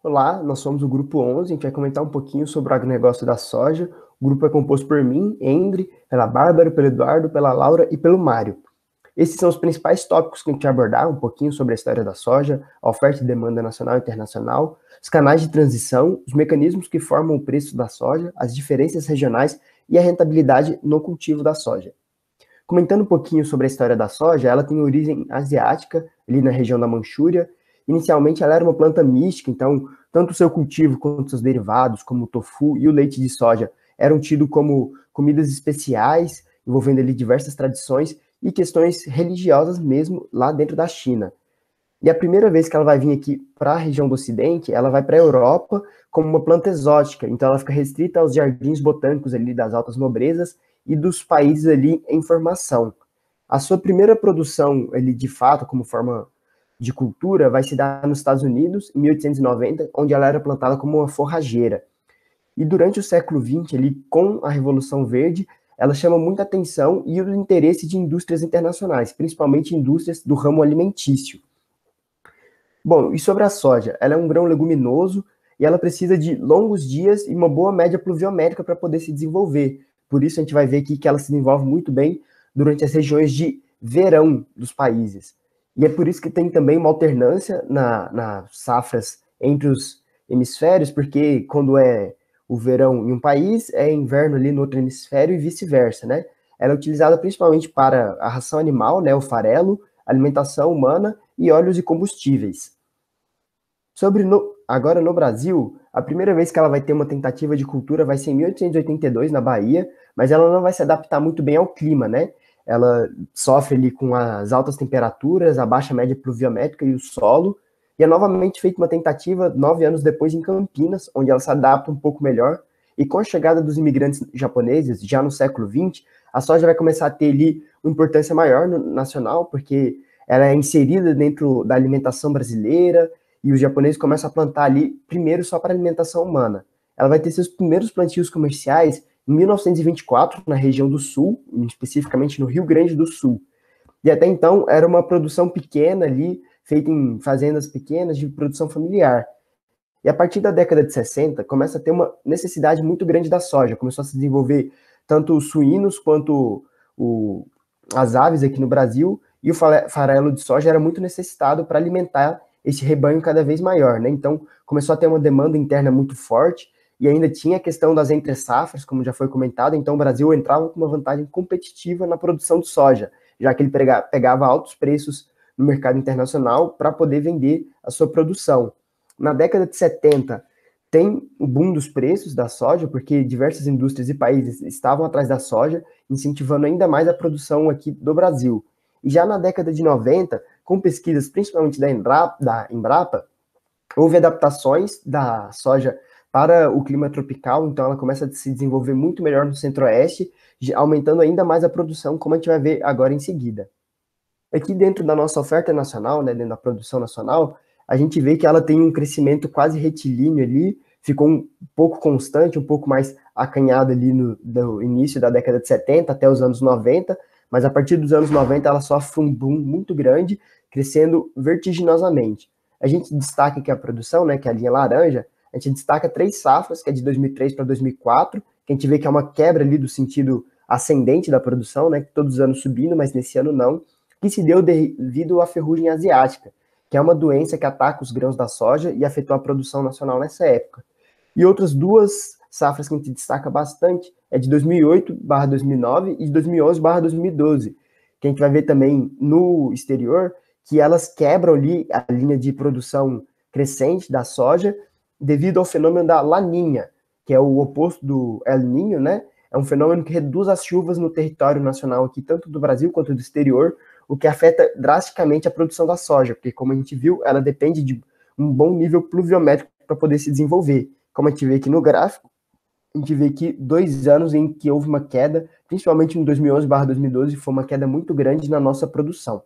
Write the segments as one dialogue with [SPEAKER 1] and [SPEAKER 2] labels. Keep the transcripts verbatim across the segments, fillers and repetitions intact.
[SPEAKER 1] Olá, nós somos o Grupo onze, a gente vai comentar um pouquinho sobre o agronegócio da soja. O grupo é composto por mim, Endre, pela Bárbara, pelo Eduardo, pela Laura e pelo Mário. Esses são os principais tópicos que a gente vai abordar, um pouquinho sobre a história da soja, a oferta e demanda nacional e internacional, os canais de transição, os mecanismos que formam o preço da soja, as diferenças regionais e a rentabilidade no cultivo da soja. Comentando um pouquinho sobre a história da soja, ela tem origem asiática, ali na região da Manchúria. Inicialmente ela era uma planta mística, então tanto o seu cultivo quanto seus derivados, como o tofu e o leite de soja, eram tidos como comidas especiais, envolvendo ali diversas tradições e questões religiosas mesmo lá dentro da China. E a primeira vez que ela vai vir aqui para a região do Ocidente, ela vai para a Europa como uma planta exótica, então ela fica restrita aos jardins botânicos ali das altas nobrezas e dos países ali em formação. A sua primeira produção, ali, de fato, como forma de cultura, vai se dar nos Estados Unidos, em mil oitocentos e noventa, onde ela era plantada como uma forrageira. E durante o século vinte, ali, com a Revolução Verde, ela chama muita atenção e o interesse de indústrias internacionais, principalmente indústrias do ramo alimentício. Bom, e sobre a soja? Ela é um grão leguminoso e ela precisa de longos dias e uma boa média pluviométrica para poder se desenvolver. Por isso a gente vai ver aqui que ela se desenvolve muito bem durante as regiões de verão dos países. E é por isso que tem também uma alternância na, nas safras entre os hemisférios, porque quando é o verão em um país, é inverno ali no outro hemisfério e vice-versa, né? Ela é utilizada principalmente para a ração animal, né, o farelo, alimentação humana e óleos e combustíveis. Sobre no, agora no Brasil, a primeira vez que ela vai ter uma tentativa de cultura vai ser em mil oitocentos e oitenta e dois, na Bahia, mas ela não vai se adaptar muito bem ao clima, né? Ela sofre ali com as altas temperaturas, a baixa média pluviométrica e o solo, e é novamente feita uma tentativa nove anos depois em Campinas, onde ela se adapta um pouco melhor, e com a chegada dos imigrantes japoneses, já no século vinte, a soja vai começar a ter ali uma importância maior no nacional, porque ela é inserida dentro da alimentação brasileira, e os japoneses começam a plantar ali, primeiro só para alimentação humana. Ela vai ter seus primeiros plantios comerciais em mil novecentos e vinte e quatro, na região do Sul, especificamente no Rio Grande do Sul. E até então era uma produção pequena ali, feita em fazendas pequenas de produção familiar. E a partir da década de sessenta, começa a ter uma necessidade muito grande da soja. Começou a se desenvolver tanto os suínos quanto o, as aves aqui no Brasil, e o farelo de soja era muito necessitado para alimentar esse rebanho cada vez maior, né? Então, começou a ter uma demanda interna muito forte, e ainda tinha a questão das entre-safras, como já foi comentado, então o Brasil entrava com uma vantagem competitiva na produção de soja, já que ele pegava altos preços no mercado internacional para poder vender a sua produção. Na década de setenta, tem o boom dos preços da soja, porque diversas indústrias e países estavam atrás da soja, incentivando ainda mais a produção aqui do Brasil. E já na década de noventa, com pesquisas principalmente da Embrapa, da Embrapa, houve adaptações da soja para o clima tropical, então ela começa a se desenvolver muito melhor no centro-oeste, aumentando ainda mais a produção, como a gente vai ver agora em seguida. Aqui dentro da nossa oferta nacional, né, dentro da produção nacional, a gente vê que ela tem um crescimento quase retilíneo ali, ficou um pouco constante, um pouco mais acanhado ali no, no início da década de setenta até os anos noventa, mas a partir dos anos noventa ela sofre um boom muito grande, crescendo vertiginosamente. A gente destaca aqui a produção, né, que é a linha laranja, a gente destaca três safras, que é de dois mil e três para dois mil e quatro, que a gente vê que é uma quebra ali do sentido ascendente da produção, né, todos os anos subindo, mas nesse ano não, que se deu devido à ferrugem asiática, que é uma doença que ataca os grãos da soja e afetou a produção nacional nessa época. E outras duas safras que a gente destaca bastante é de dois mil e oito barra dois mil e nove e de dois mil e onze barra dois mil e doze, que a gente vai ver também no exterior, que elas quebram ali a linha de produção crescente da soja devido ao fenômeno da laninha, que é o oposto do El Niño, né? É um fenômeno que reduz as chuvas no território nacional aqui, tanto do Brasil quanto do exterior, o que afeta drasticamente a produção da soja, porque, como a gente viu, ela depende de um bom nível pluviométrico para poder se desenvolver. Como a gente vê aqui no gráfico, a gente vê aqui dois anos em que houve uma queda, principalmente em dois mil e onze barra dois mil e doze, foi uma queda muito grande na nossa produção.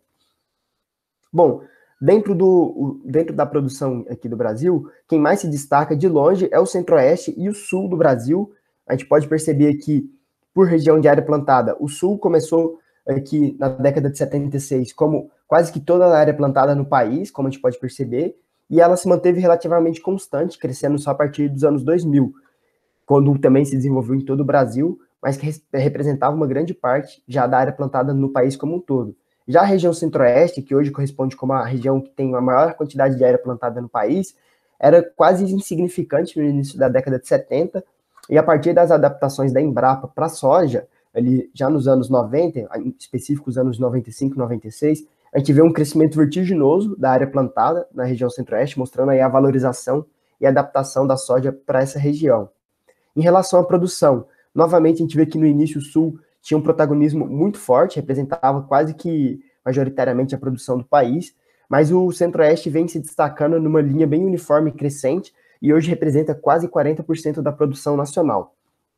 [SPEAKER 1] Bom, dentro, do, dentro da produção aqui do Brasil, quem mais se destaca de longe é o centro-oeste e o sul do Brasil. A gente pode perceber aqui, por região de área plantada, o sul começou aqui na década de setenta e seis como quase que toda a área plantada no país, como a gente pode perceber, e ela se manteve relativamente constante, crescendo só a partir dos anos dois mil, quando também se desenvolveu em todo o Brasil, mas que representava uma grande parte já da área plantada no país como um todo. Já a região centro-oeste, que hoje corresponde como a região que tem a maior quantidade de área plantada no país, era quase insignificante no início da década de setenta, e a partir das adaptações da Embrapa para a soja, ali já nos anos noventa, em específico os anos noventa e cinco, noventa e seis, a gente vê um crescimento vertiginoso da área plantada na região centro-oeste, mostrando aí a valorização e adaptação da soja para essa região. Em relação à produção, novamente a gente vê que no início o Sul tinha um protagonismo muito forte, representava quase que majoritariamente a produção do país, mas o Centro-Oeste vem se destacando numa linha bem uniforme e crescente, e hoje representa quase quarenta por cento da produção nacional.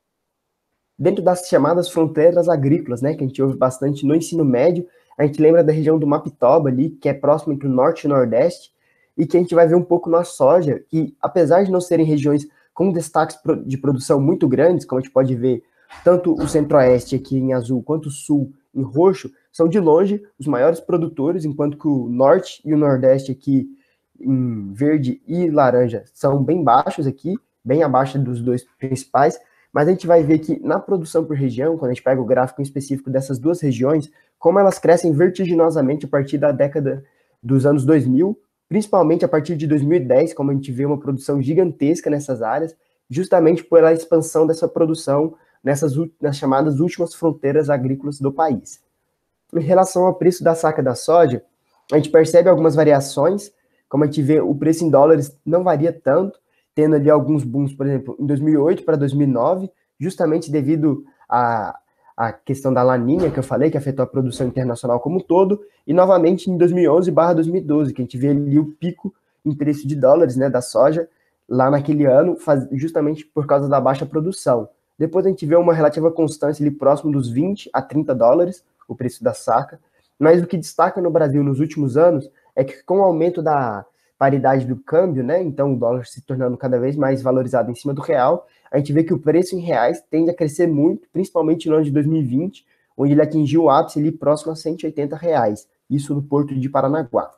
[SPEAKER 1] Dentro das chamadas fronteiras agrícolas, né, que a gente ouve bastante no ensino médio, a gente lembra da região do Mapitoba ali, que é próximo entre o Norte e o Nordeste, e que a gente vai ver um pouco na soja, que apesar de não serem regiões com destaques de produção muito grandes, como a gente pode ver, tanto o Centro-Oeste aqui em azul, quanto o Sul em roxo, são de longe os maiores produtores, enquanto que o Norte e o Nordeste aqui em verde e laranja são bem baixos aqui, bem abaixo dos dois principais, mas a gente vai ver que na produção por região, quando a gente pega o gráfico em específico dessas duas regiões, como elas crescem vertiginosamente a partir da década dos anos dois mil, principalmente a partir de dois mil e dez, como a gente vê uma produção gigantesca nessas áreas, justamente pela expansão dessa produção nessas nas chamadas últimas fronteiras agrícolas do país. Em relação ao preço da saca da soja, a gente percebe algumas variações, como a gente vê, o preço em dólares não varia tanto, tendo ali alguns booms, por exemplo, em dois mil e oito para dois mil e nove, justamente devido a a questão da La Niña, que eu falei, que afetou a produção internacional como um todo, e novamente em dois mil e onze barra dois mil e doze, que a gente vê ali o pico em preço de dólares, né, da soja, lá naquele ano, faz, justamente por causa da baixa produção. Depois a gente vê uma relativa constância ali próximo dos vinte a trinta dólares, o preço da saca, mas o que destaca no Brasil nos últimos anos é que com o aumento da paridade do câmbio, né, então o dólar se tornando cada vez mais valorizado em cima do real, a gente vê que o preço em reais tende a crescer muito, principalmente no ano de dois mil e vinte, onde ele atingiu o ápice ali próximo a cento e oitenta reais, isso no porto de Paranaguá.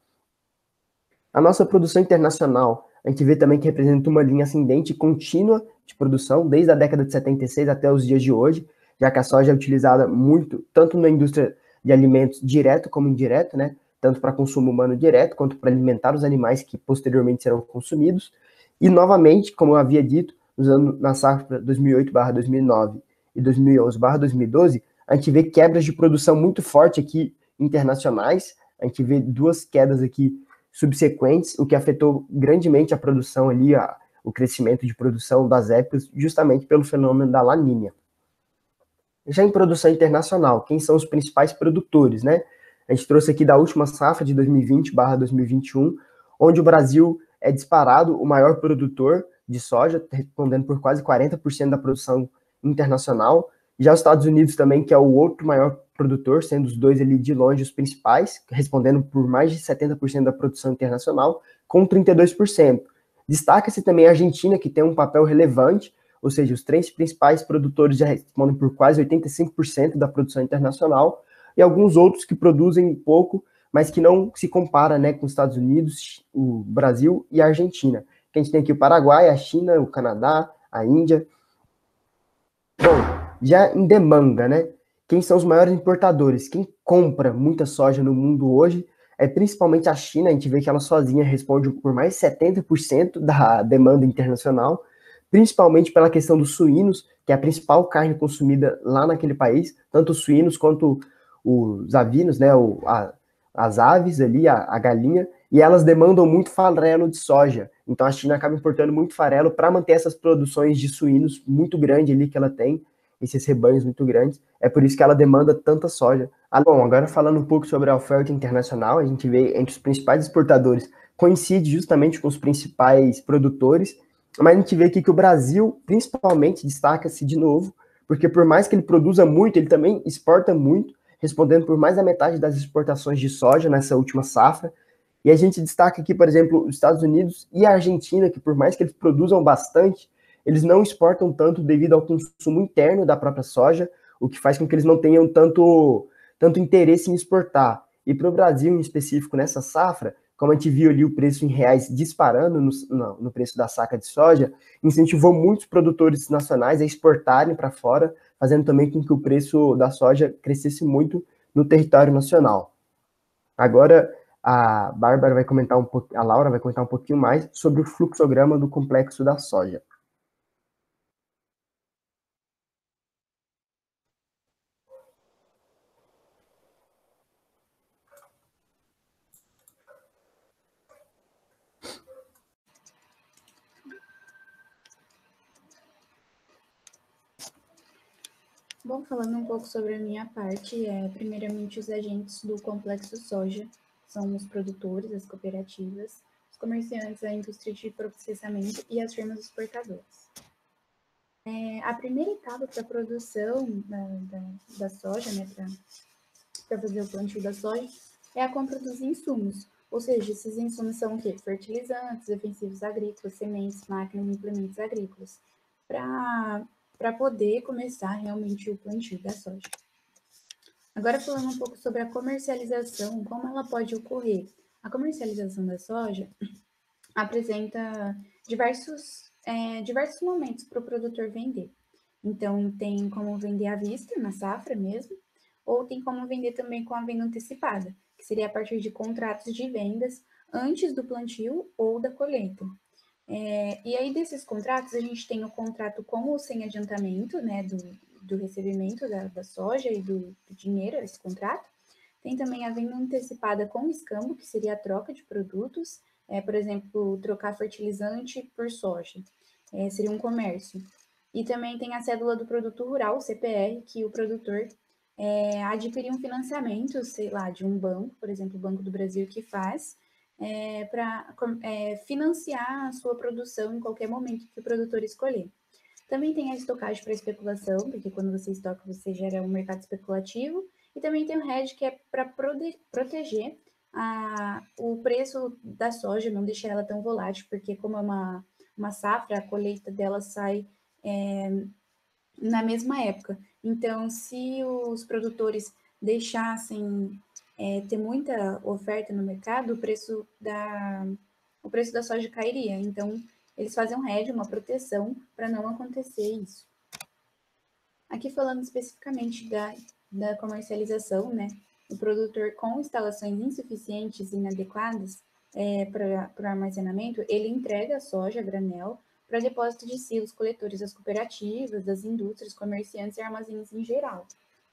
[SPEAKER 1] A nossa produção internacional, a gente vê também que representa uma linha ascendente contínua de produção, desde a década de setenta e seis até os dias de hoje, já que a soja é utilizada muito, tanto na indústria de alimentos direto como indireto, né, tanto para consumo humano direto, quanto para alimentar os animais que posteriormente serão consumidos, e novamente, como eu havia dito, usando na safra dois mil e oito barra dois mil e nove e dois mil e onze barra dois mil e doze, a gente vê quebras de produção muito forte aqui internacionais, a gente vê duas quedas aqui subsequentes, o que afetou grandemente a produção ali, a, o crescimento de produção das épocas, justamente pelo fenômeno da La Niña. Já em produção internacional, quem são os principais produtores, né? A gente trouxe aqui da última safra de dois mil e vinte barra dois mil e vinte e um, onde o Brasil é disparado o maior produtor de soja, respondendo por quase quarenta por cento da produção internacional. Já os Estados Unidos também, que é o outro maior produtor, sendo os dois ali de longe os principais, respondendo por mais de setenta por cento da produção internacional, com trinta e dois por cento. Destaca-se também a Argentina, que tem um papel relevante, ou seja, os três principais produtores já respondem por quase oitenta e cinco por cento da produção internacional, e alguns outros que produzem pouco, mas que não se compara, né, com os Estados Unidos, o Brasil e a Argentina. Que a gente tem aqui o Paraguai, a China, o Canadá, a Índia. Bom, já em demanda, né? Quem são os maiores importadores? Quem compra muita soja no mundo hoje é principalmente a China. A gente vê que ela sozinha responde por mais de setenta por cento da demanda internacional, principalmente pela questão dos suínos, que é a principal carne consumida lá naquele país, tanto os suínos quanto os avinos, né? O, a, as aves ali, a, a galinha, e elas demandam muito farelo de soja. Então a China acaba importando muito farelo para manter essas produções de suínos muito grandes ali que ela tem, esses rebanhos muito grandes. É por isso que ela demanda tanta soja. Ah, bom, agora falando um pouco sobre a oferta internacional, a gente vê entre os principais exportadores, coincide justamente com os principais produtores, mas a gente vê aqui que o Brasil, principalmente, destaca-se de novo, porque por mais que ele produza muito, ele também exporta muito, respondendo por mais da metade das exportações de soja nessa última safra. E a gente destaca aqui, por exemplo, os Estados Unidos e a Argentina, que por mais que eles produzam bastante, eles não exportam tanto devido ao consumo interno da própria soja, o que faz com que eles não tenham tanto, tanto interesse em exportar. E para o Brasil, em específico, nessa safra, como a gente viu ali o preço em reais disparando no, no, no preço da saca de soja, incentivou muitos produtores nacionais a exportarem para fora, fazendo também com que o preço da soja crescesse muito no território nacional. Agora, a Bárbara vai comentar um pouco, a Laura vai comentar um pouquinho mais sobre o fluxograma do complexo da soja.
[SPEAKER 2] Bom, falando um pouco sobre a minha parte, é, primeiramente os agentes do complexo soja são os produtores, as cooperativas, os comerciantes, a indústria de processamento e as firmas exportadoras. É, a primeira etapa para a produção da, da, da soja, né, para fazer o plantio da soja, é a compra dos insumos, ou seja, esses insumos são o quê? Fertilizantes, defensivos agrícolas, sementes, máquinas e implementos agrícolas, para para poder começar realmente o plantio da soja. Agora falando um pouco sobre a comercialização, como ela pode ocorrer. A comercialização da soja apresenta diversos, é, diversos momentos para o produtor vender. Então, tem como vender à vista, na safra mesmo, ou tem como vender também com a venda antecipada, que seria a partir de contratos de vendas antes do plantio ou da colheita. É, e aí, desses contratos, a gente tem o contrato com ou sem adiantamento, né, do, do recebimento da, da soja e do, do dinheiro, esse contrato. Tem também a venda antecipada com escambo, que seria a troca de produtos, é, por exemplo, trocar fertilizante por soja, é, seria um comércio. E também tem a cédula do produto rural, o C P R, que o produtor é, adquirir um financiamento, sei lá, de um banco, por exemplo, o Banco do Brasil, que faz, é, para é, financiar a sua produção em qualquer momento que o produtor escolher. Também tem a estocagem para especulação, porque quando você estoca, você gera um mercado especulativo. E também tem o hedge, que é para proteger a, o preço da soja, não deixar ela tão volátil, porque como é uma, uma safra, a colheita dela sai é, na mesma época. Então, se os produtores deixassem é, ter muita oferta no mercado, o preço da, o preço da soja cairia. Então, eles fazem um hedge, uma proteção, para não acontecer isso. Aqui falando especificamente da, da comercialização, né? O produtor com instalações insuficientes e inadequadas é, para o armazenamento, ele entrega a soja a granel para depósito de silos coletores das cooperativas, das indústrias, comerciantes e armazéns em geral.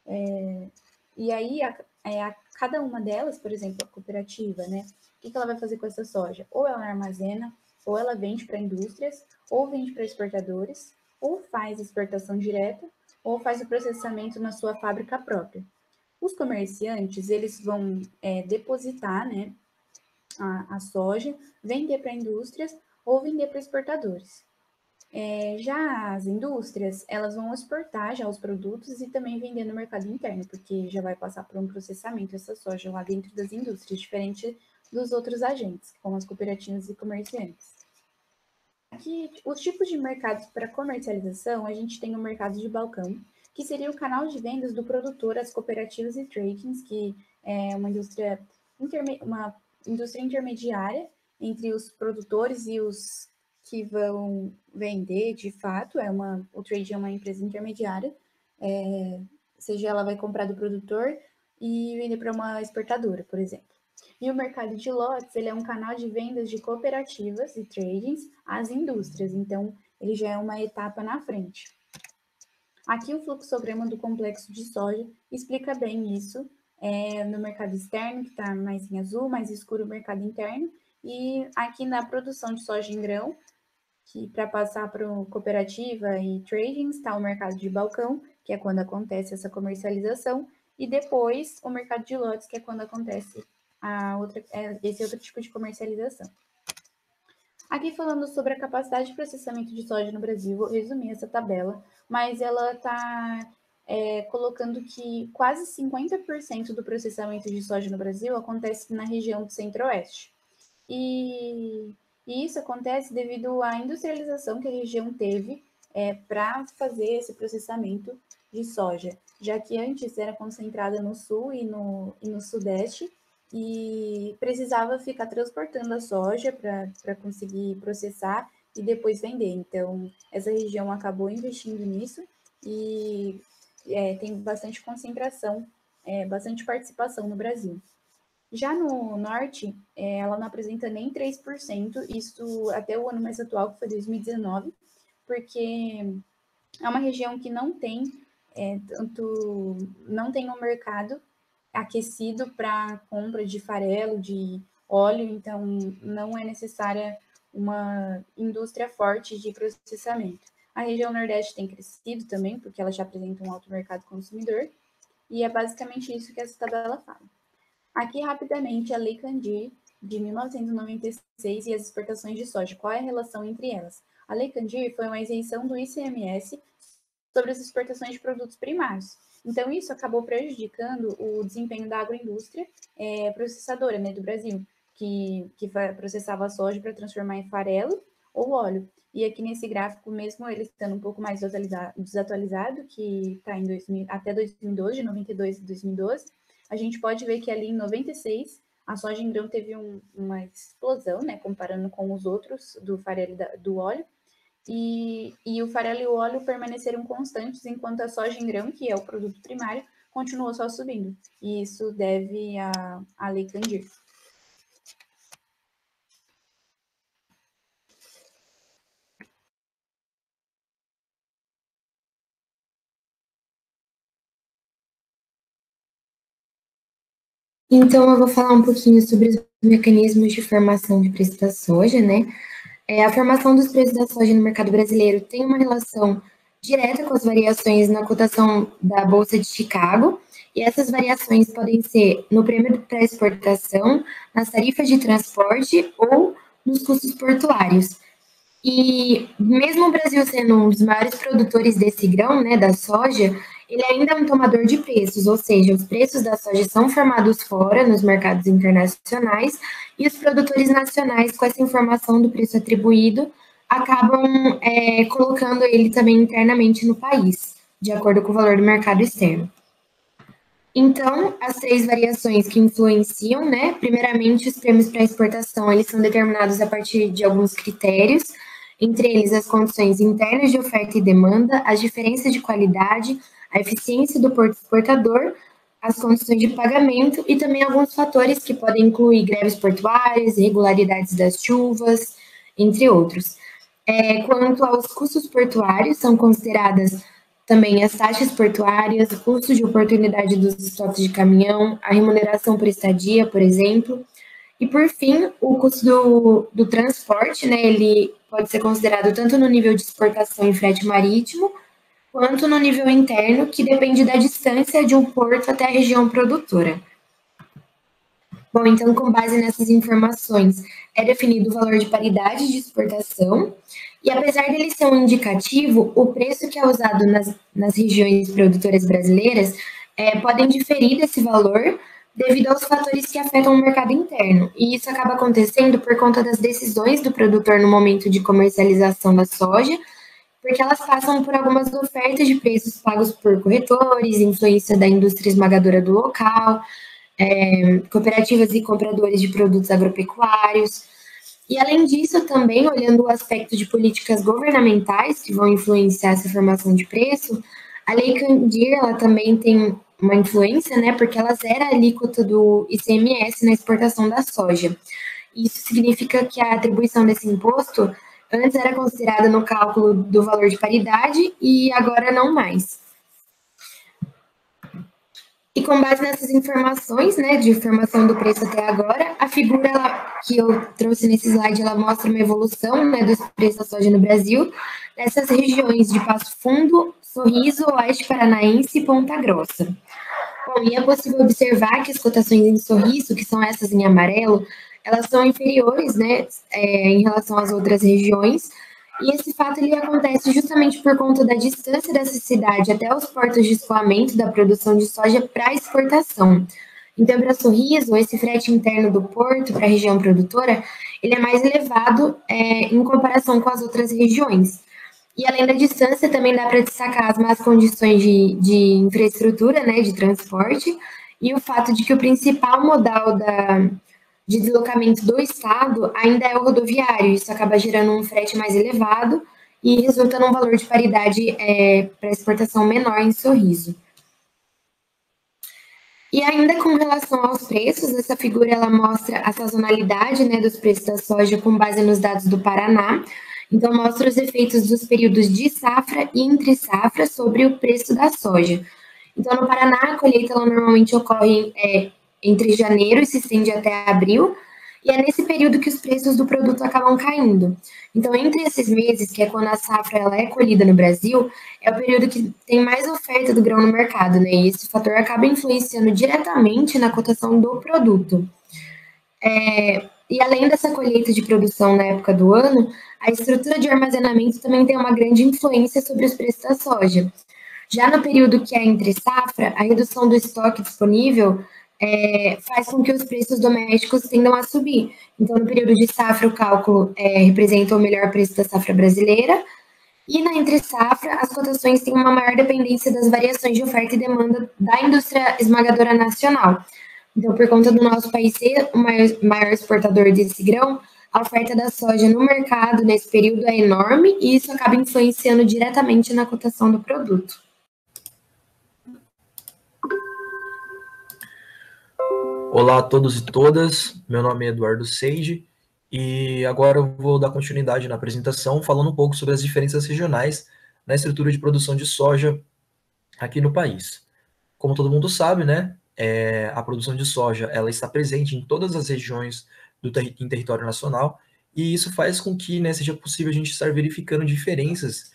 [SPEAKER 2] É, e aí, a, é, a cada uma delas, por exemplo, a cooperativa, né? O que, que ela vai fazer com essa soja? Ou ela armazena, ou ela vende para indústrias, ou vende para exportadores, ou faz exportação direta, ou faz o processamento na sua fábrica própria. Os comerciantes, eles vão é, depositar, né, a, a soja, vender para indústrias ou vender para exportadores. É, já as indústrias, elas vão exportar já os produtos e também vender no mercado interno, porque já vai passar por um processamento essa soja lá dentro das indústrias, diferente dos outros agentes, como as cooperativas e comerciantes. Aqui, os tipos de mercados para comercialização, a gente tem o mercado de balcão, que seria o canal de vendas do produtor às cooperativas e tradings, que é uma indústria, interme uma indústria intermediária entre os produtores e os que vão vender de fato. É uma, o trade é uma empresa intermediária, é, seja ela vai comprar do produtor e vender para uma exportadora, por exemplo. E o mercado de lotes, ele é um canal de vendas de cooperativas e tradings às indústrias, então ele já é uma etapa na frente. Aqui o fluxograma do complexo de soja explica bem isso, é, no mercado externo, que está mais em azul, mais escuro o mercado interno, e aqui na produção de soja em grão, que para passar para cooperativa e trading está o mercado de balcão, que é quando acontece essa comercialização, e depois o mercado de lotes, que é quando acontece a outra, esse outro tipo de comercialização. Aqui falando sobre a capacidade de processamento de soja no Brasil, vou resumir essa tabela, mas ela está é, colocando que quase cinquenta por cento do processamento de soja no Brasil acontece na região do Centro-Oeste. E, e isso acontece devido à industrialização que a região teve é, para fazer esse processamento de soja, já que antes era concentrada no Sul e no, e no Sudeste, e precisava ficar transportando a soja para conseguir processar e depois vender. Então, essa região acabou investindo nisso e é, tem bastante concentração, é, bastante participação no Brasil. Já no norte, é, ela não apresenta nem três por cento, isso até o ano mais atual, que foi dois mil e dezenove, porque é uma região que não tem é, tanto, não tem um mercado aquecido para compra de farelo, de óleo, então não é necessária uma indústria forte de processamento. A região Nordeste tem crescido também, porque ela já apresenta um alto mercado consumidor, e é basicamente isso que essa tabela fala. Aqui, rapidamente, a Lei Candir, de mil novecentos e noventa e seis, e as exportações de soja. Qual é a relação entre elas? A Lei Candir foi uma isenção do I C M S sobre as exportações de produtos primários. Então, isso acabou prejudicando o desempenho da agroindústria é, processadora, né, do Brasil, que, que processava a soja para transformar em farelo ou óleo. E aqui nesse gráfico, mesmo ele estando um pouco mais desatualizado, que está até dois mil e doze, de noventa e dois a dois mil e doze, a gente pode ver que ali em noventa e seis a soja em grão teve um, uma explosão, né, comparando com os outros do farelo e do óleo, e, e o farelo e o óleo permaneceram constantes, enquanto a soja em grão, que é o produto primário, continuou só subindo. E isso deve à, à Lei Candir.
[SPEAKER 3] Então, eu vou falar um pouquinho sobre os mecanismos de formação de preço da soja, né? É, a formação dos preços da soja no mercado brasileiro tem uma relação direta com as variações na cotação da Bolsa de Chicago, e essas variações podem ser no prêmio para exportação, nas tarifas de transporte ou nos custos portuários. E mesmo o Brasil sendo um dos maiores produtores desse grão, né, da soja, ele ainda é um tomador de preços, ou seja, os preços da soja são formados fora, nos mercados internacionais, e os produtores nacionais, com essa informação do preço atribuído, acabam é, colocando ele também internamente no país, de acordo com o valor do mercado externo. Então, as três variações que influenciam, né? Primeiramente, os prêmios para exportação, eles são determinados a partir de alguns critérios, entre eles as condições internas de oferta e demanda, as diferenças de qualidade, a eficiência do porto exportador, as condições de pagamento e também alguns fatores que podem incluir greves portuárias, irregularidades das chuvas, entre outros. É, quanto aos custos portuários, são consideradas também as taxas portuárias, o custo de oportunidade dos estoques de caminhão, a remuneração por estadia, por exemplo. E, por fim, o custo do, do transporte, né, ele pode ser considerado tanto no nível de exportação e frete marítimo, quanto no nível interno, que depende da distância de um porto até a região produtora. Bom, então, com base nessas informações, é definido o valor de paridade de exportação, e apesar dele ser um indicativo, o preço que é usado nas, nas regiões produtoras brasileiras é, podem diferir desse valor devido aos fatores que afetam o mercado interno, e isso acaba acontecendo por conta das decisões do produtor no momento de comercialização da soja, porque elas passam por algumas ofertas de preços pagos por corretores, influência da indústria esmagadora do local, é, cooperativas e compradores de produtos agropecuários. E, além disso, também, olhando o aspecto de políticas governamentais que vão influenciar essa formação de preço, a Lei Candir, ela também tem uma influência, né, porque ela zera a alíquota do I C M S na exportação da soja. Isso significa que a atribuição desse imposto antes era considerada no cálculo do valor de paridade e agora não mais. E com base nessas informações, né, de formação do preço até agora, a figura ela, que eu trouxe nesse slide, ela mostra uma evolução, né, dos preços da soja no Brasil, nessas regiões de Passo Fundo, Sorriso, Oeste Paranaense e Ponta Grossa. Bom, e é possível observar que as cotações em Sorriso, que são essas em amarelo, elas são inferiores, né, é, em relação às outras regiões, e esse fato ele acontece justamente por conta da distância dessa cidade até os portos de escoamento da produção de soja para exportação. Então, para Sorriso, esse frete interno do porto para a região produtora, ele é mais elevado é, em comparação com as outras regiões. E além da distância, também dá para destacar as más condições de, de infraestrutura, né, de transporte, e o fato de que o principal modal da, de deslocamento do estado ainda é o rodoviário. Isso acaba gerando um frete mais elevado e resulta num valor de paridade é, para exportação menor em Sorriso. E ainda com relação aos preços, essa figura ela mostra a sazonalidade, né, dos preços da soja com base nos dados do Paraná. Então, mostra os efeitos dos períodos de safra e entre safra sobre o preço da soja. Então, no Paraná, a colheita ela normalmente ocorre é, entre janeiro e se estende até abril, e é nesse período que os preços do produto acabam caindo. Então, entre esses meses, que é quando a safra ela é colhida no Brasil, é o período que tem mais oferta do grão no mercado, né? E esse fator acaba influenciando diretamente na cotação do produto. É, e além dessa colheita de produção na época do ano, a estrutura de armazenamento também tem uma grande influência sobre os preços da soja. Já no período que é entre safra, a redução do estoque disponível é, faz com que os preços domésticos tendam a subir. Então, no período de safra, o cálculo é, representa o melhor preço da safra brasileira, e na entre safra, as cotações têm uma maior dependência das variações de oferta e demanda da indústria esmagadora nacional. Então, por conta do nosso país ser o maior, maior exportador desse grão, a oferta da soja no mercado nesse período é enorme e isso acaba influenciando diretamente na cotação do produto.
[SPEAKER 4] Olá a todos e todas, meu nome é Eduardo Seide e agora eu vou dar continuidade na apresentação falando um pouco sobre as diferenças regionais na estrutura de produção de soja aqui no país. Como todo mundo sabe, né, é, a produção de soja ela está presente em todas as regiões do ter em território nacional e isso faz com que, né, seja possível a gente estar verificando diferenças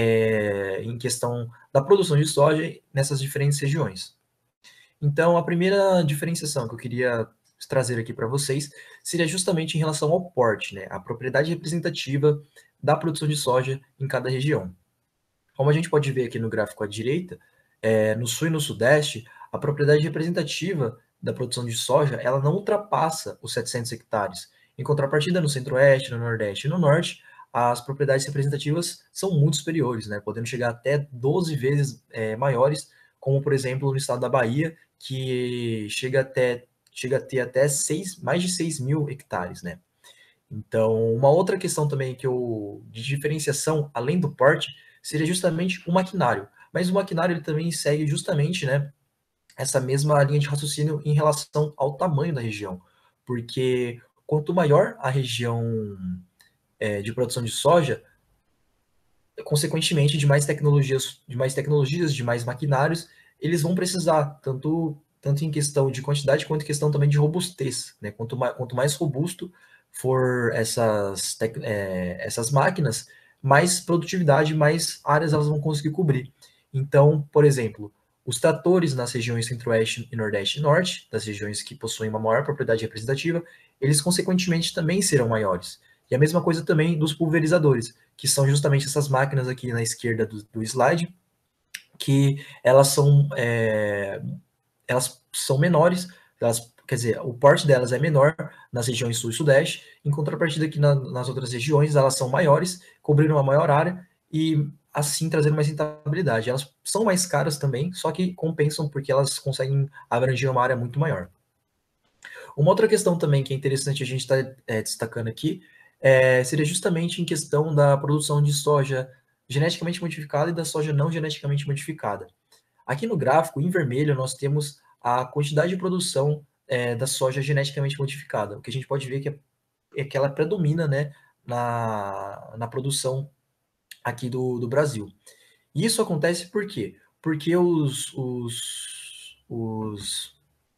[SPEAKER 4] é, em questão da produção de soja nessas diferentes regiões. Então, a primeira diferenciação que eu queria trazer aqui para vocês seria justamente em relação ao porte, né, a propriedade representativa da produção de soja em cada região. Como a gente pode ver aqui no gráfico à direita, é, no sul e no sudeste, a propriedade representativa da produção de soja ela não ultrapassa os setecentos hectares. Em contrapartida, no centro-oeste, no nordeste e no norte, as propriedades representativas são muito superiores, né, podendo chegar até doze vezes é, maiores, como, por exemplo, no estado da Bahia, que chega, até, chega a ter até seis, mais de seis mil hectares, né? Então, uma outra questão também que eu, de diferenciação, além do porte, seria justamente o maquinário. Mas o maquinário ele também segue justamente, né, essa mesma linha de raciocínio em relação ao tamanho da região. Porque quanto maior a região é, de produção de soja, consequentemente, de mais tecnologias, de mais tecnologias, de mais maquinários, eles vão precisar, tanto, tanto em questão de quantidade, quanto em questão também de robustez, né? Quanto mais, quanto mais robusto for essas, tec, é, essas máquinas, mais produtividade, mais áreas elas vão conseguir cobrir. Então, por exemplo, os tratores nas regiões centro-oeste e nordeste e norte, das regiões que possuem uma maior propriedade representativa, eles consequentemente também serão maiores. E a mesma coisa também dos pulverizadores, que são justamente essas máquinas aqui na esquerda do, do slide, que elas são, é, elas são menores, elas, quer dizer, o porte delas é menor nas regiões sul e sudeste, em contrapartida que na, nas outras regiões elas são maiores, cobrindo uma maior área e assim trazendo mais rentabilidade. Elas são mais caras também, só que compensam porque elas conseguem abranger uma área muito maior. Uma outra questão também que é interessante a gente estar tá, é, destacando aqui é, seria justamente em questão da produção de soja geneticamente modificada e da soja não geneticamente modificada. Aqui no gráfico, em vermelho, nós temos a quantidade de produção é, da soja geneticamente modificada. O que a gente pode ver que é, é que ela predomina, né, na, na produção aqui do, do Brasil. E isso acontece por quê? Porque os, os, os,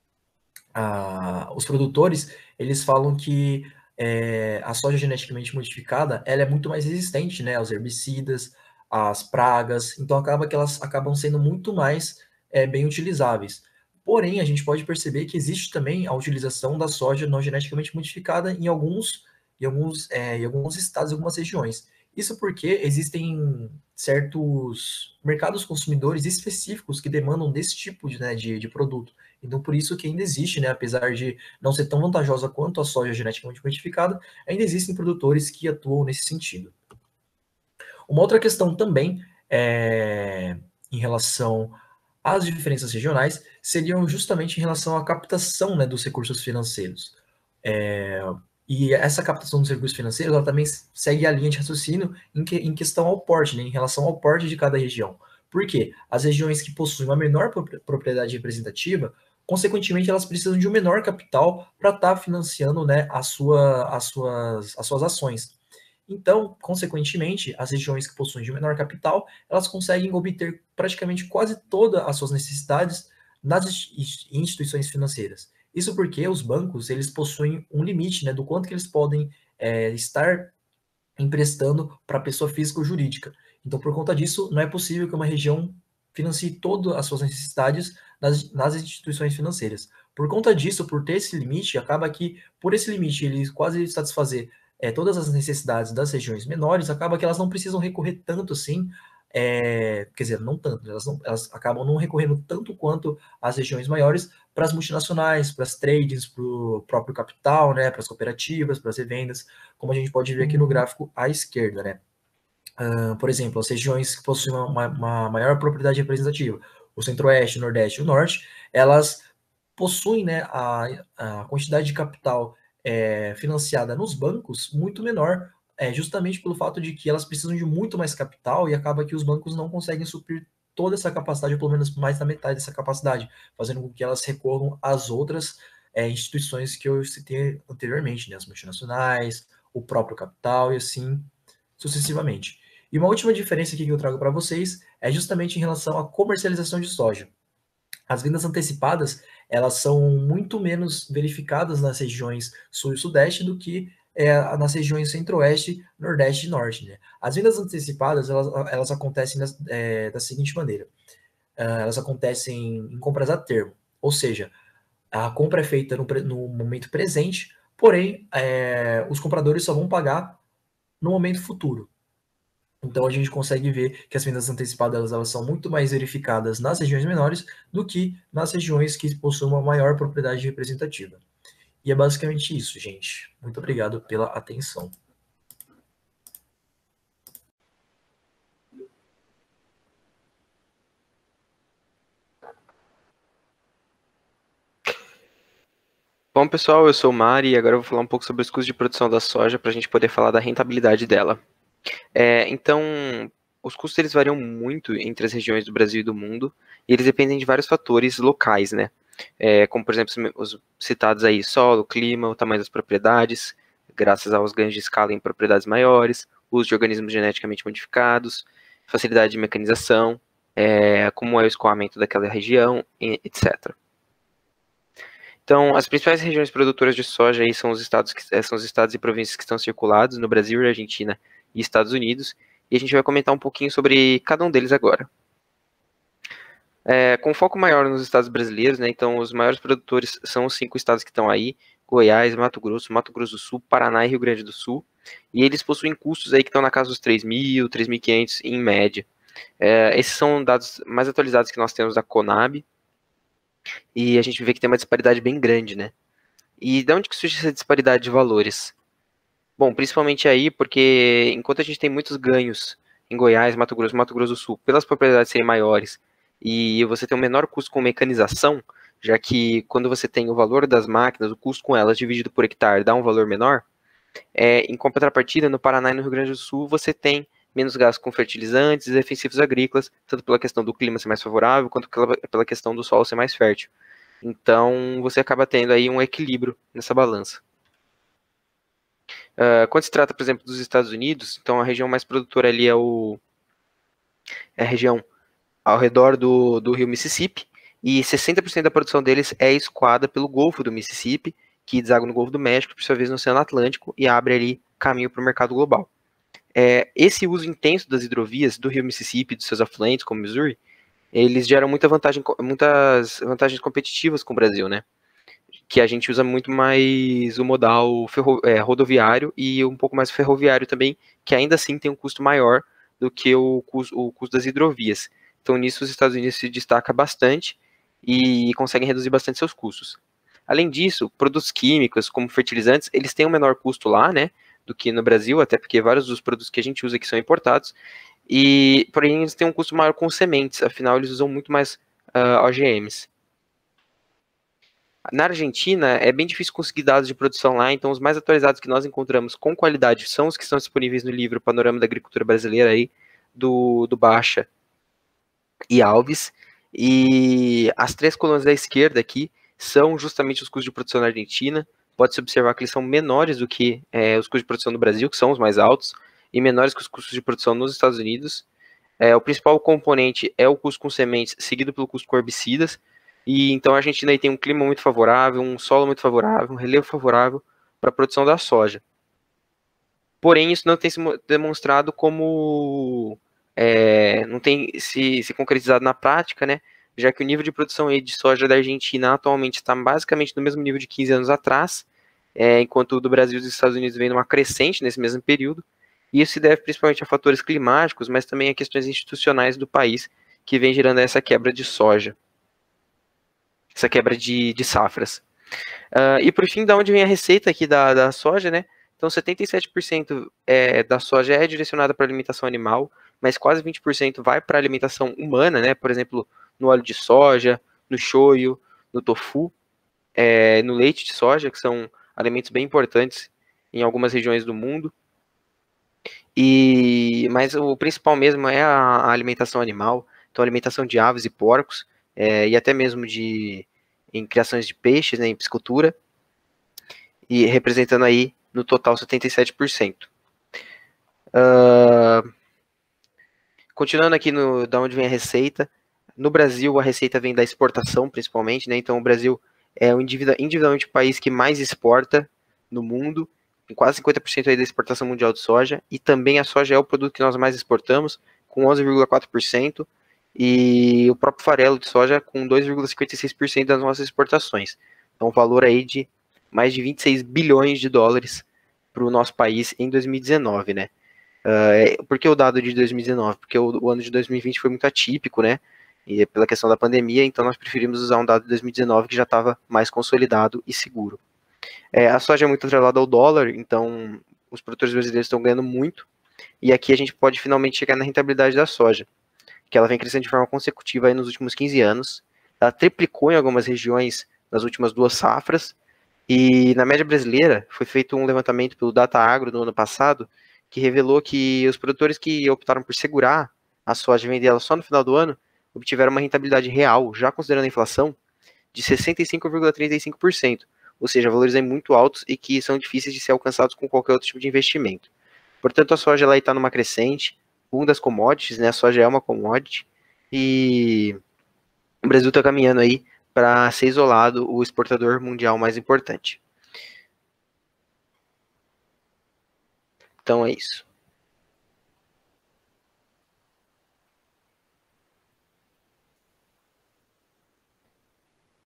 [SPEAKER 4] ah, os produtores, eles falam que é, a soja geneticamente modificada, ela é muito mais resistente, né, aos herbicidas, às pragas, então acaba que elas acabam sendo muito mais é, bem utilizáveis. Porém, a gente pode perceber que existe também a utilização da soja não geneticamente modificada em alguns, em alguns, é, em alguns estados e algumas regiões. Isso porque existem certos mercados consumidores específicos que demandam desse tipo de, né, de, de produto. Então, por isso que ainda existe, né, apesar de não ser tão vantajosa quanto a soja geneticamente modificada, ainda existem produtores que atuam nesse sentido. Uma outra questão também é em relação As diferenças regionais seriam justamente em relação à captação, né, dos recursos financeiros. É, e essa captação dos recursos financeiros, ela também segue a linha de raciocínio em, que, em questão ao porte, né, em relação ao porte de cada região. Por quê? As regiões que possuem uma menor propriedade representativa, consequentemente, elas precisam de um menor capital para estar tá financiando, né, a sua, as, suas, as suas ações. Então, consequentemente, as regiões que possuem de menor capital, elas conseguem obter praticamente quase todas as suas necessidades nas instituições financeiras. Isso porque os bancos, eles possuem um limite, né, do quanto que eles podem é, estar emprestando para pessoa física ou jurídica. Então, por conta disso, não é possível que uma região financie todas as suas necessidades nas, nas instituições financeiras. Por conta disso, por ter esse limite, acaba que, por esse limite, ele quase satisfazer é, todas as necessidades das regiões menores, acaba que elas não precisam recorrer tanto assim, é, quer dizer, não tanto, elas, não, elas acabam não recorrendo tanto quanto as regiões maiores para as multinacionais, para as tradings, para o próprio capital, né, para as cooperativas, para as revendas, como a gente pode ver aqui no gráfico à esquerda, né. Uh, por exemplo, as regiões que possuem uma, uma maior propriedade representativa, o Centro-Oeste, o Nordeste e o Norte, elas possuem, né, a, a quantidade de capital é, financiada nos bancos muito menor, é, justamente pelo fato de que elas precisam de muito mais capital e acaba que os bancos não conseguem suprir toda essa capacidade, ou pelo menos mais da metade dessa capacidade, fazendo com que elas recorram às outras é, instituições que eu citei anteriormente, né, as multinacionais, o próprio capital e assim sucessivamente. E uma última diferença aqui que eu trago para vocês é justamente em relação à comercialização de soja. As vendas antecipadas, elas são muito menos verificadas nas regiões sul e sudeste do que é, nas regiões centro-oeste, nordeste e norte. Né? As vendas antecipadas, elas, elas acontecem das, é, da seguinte maneira. Uh, elas acontecem em compras a termo, ou seja, a compra é feita no, no momento presente, porém, é, os compradores só vão pagar no momento futuro. Então a gente consegue ver que as vendas antecipadas elas são muito mais verificadas nas regiões menores do que nas regiões que possuem uma maior propriedade representativa. E é basicamente isso, gente. Muito obrigado pela atenção.
[SPEAKER 5] Bom, pessoal, eu sou o Mari e agora eu vou falar um pouco sobre os custos de produção da soja para a gente poder falar da rentabilidade dela. É, então, os custos eles variam muito entre as regiões do Brasil e do mundo e eles dependem de vários fatores locais, né? É, como, por exemplo, os citados aí, solo, clima, o tamanho das propriedades, graças aos ganhos de escala em propriedades maiores, uso de organismos geneticamente modificados, facilidade de mecanização, é, como é o escoamento daquela região, etcétera. Então, as principais regiões produtoras de soja aí são os estados, que, são os estados e províncias que estão circulados no Brasil, Argentina e Estados Unidos, e a gente vai comentar um pouquinho sobre cada um deles agora. É, com foco maior nos estados brasileiros, né, então os maiores produtores são os cinco estados que estão aí, Goiás, Mato Grosso, Mato Grosso do Sul, Paraná e Rio Grande do Sul, e eles possuem custos aí que estão na casa dos três mil, três mil e quinhentos em média. É, esses são dados mais atualizados que nós temos da Conab, e a gente vê que tem uma disparidade bem grande, né? E de onde que surge essa disparidade de valores? Bom, principalmente aí porque enquanto a gente tem muitos ganhos em Goiás, Mato Grosso, Mato Grosso do Sul, pelas propriedades serem maiores, e você tem um menor custo com mecanização, já que quando você tem o valor das máquinas, o custo com elas dividido por hectare dá um valor menor, é, em contrapartida, no Paraná e no Rio Grande do Sul, você tem menos gasto com fertilizantes e defensivos agrícolas, tanto pela questão do clima ser mais favorável, quanto pela, pela questão do solo ser mais fértil. Então, você acaba tendo aí um equilíbrio nessa balança. Uh, quando se trata, por exemplo, dos Estados Unidos, então a região mais produtora ali é, o, é a região ao redor do, do rio Mississippi, e sessenta por cento da produção deles é escoada pelo Golfo do Mississippi, que deságua no Golfo do México, por sua vez no Oceano Atlântico, e abre ali caminho para o mercado global. É, esse uso intenso das hidrovias do rio Mississippi e dos seus afluentes, como Missouri, eles geram muita vantagem, muitas vantagens competitivas com o Brasil, né? Que a gente usa muito mais o modal ferro, é, rodoviário e um pouco mais ferroviário também, que ainda assim tem um custo maior do que o custo, o custo das hidrovias. Então, nisso, os Estados Unidos se destaca bastante e conseguem reduzir bastante seus custos. Além disso, produtos químicos, como fertilizantes, eles têm um menor custo lá, né, do que no Brasil, até porque vários dos produtos que a gente usa aqui são importados, e porém eles têm um custo maior com sementes, afinal eles usam muito mais uh, O G Ms. Na Argentina, é bem difícil conseguir dados de produção lá, então os mais atualizados que nós encontramos com qualidade são os que estão disponíveis no livro Panorama da Agricultura Brasileira, aí, do, do Baixa e Alves. E as três colunas da esquerda aqui são justamente os custos de produção na Argentina. Pode-se observar que eles são menores do que é, os custos de produção do Brasil, que são os mais altos, e menores que os custos de produção nos Estados Unidos. É, o principal componente é o custo com sementes, seguido pelo custo com herbicidas. E então a Argentina aí tem um clima muito favorável, um solo muito favorável, um relevo favorável para a produção da soja. Porém, isso não tem se demonstrado como... É, não tem se, se concretizado na prática, né? Já que o nível de produção aí de soja da Argentina atualmente está basicamente no mesmo nível de quinze anos atrás, é, enquanto o do Brasil e dos Estados Unidos vem numa crescente nesse mesmo período. E isso se deve principalmente a fatores climáticos, mas também a questões institucionais do país, que vem gerando essa quebra de soja. Essa quebra de, de safras. Uh, e por fim, da onde vem a receita aqui da, da soja, né? Então, setenta e sete por cento é, da soja é direcionada para alimentação animal, mas quase vinte por cento vai para alimentação humana, né? Por exemplo, no óleo de soja, no shoyu, no tofu, é, no leite de soja, que são alimentos bem importantes em algumas regiões do mundo. E, mas o principal mesmo é a, a alimentação animal, então a alimentação de aves e porcos, É, e até mesmo de, em criações de peixes, né, em piscicultura, e representando aí no total setenta e sete por cento. Uh, continuando aqui no, da onde vem a receita, no Brasil a receita vem da exportação principalmente, né, então o Brasil é o individu individualmente o país que mais exporta no mundo, em quase cinquenta por cento aí da exportação mundial de soja, e também a soja é o produto que nós mais exportamos, com onze vírgula quatro por cento, e o próprio farelo de soja com dois vírgula cinquenta e seis por cento das nossas exportações. Então, um valor aí de mais de vinte e seis bilhões de dólares para o nosso país em dois mil e dezenove, né? Uh, por que o dado de dois mil e dezenove? Porque o, o ano de dois mil e vinte foi muito atípico, né? E pela questão da pandemia, então nós preferimos usar um dado de dois mil e dezenove que já estava mais consolidado e seguro. É, a soja é muito atrelada ao dólar, então os produtores brasileiros estão ganhando muito, e aqui a gente pode finalmente chegar na rentabilidade da soja, que ela vem crescendo de forma consecutiva aí nos últimos quinze anos. Ela triplicou em algumas regiões nas últimas duas safras, e na média brasileira foi feito um levantamento pelo Data Agro no ano passado, que revelou que os produtores que optaram por segurar a soja e vender ela só no final do ano, obtiveram uma rentabilidade real, já considerando a inflação, de sessenta e cinco vírgula trinta e cinco por cento, ou seja, valores aí muito altos e que são difíceis de ser alcançados com qualquer outro tipo de investimento. Portanto, a soja está numa crescente, um das commodities, né? A soja é uma commodity, e o Brasil está caminhando aí para ser isolado o exportador mundial mais importante. Então é isso.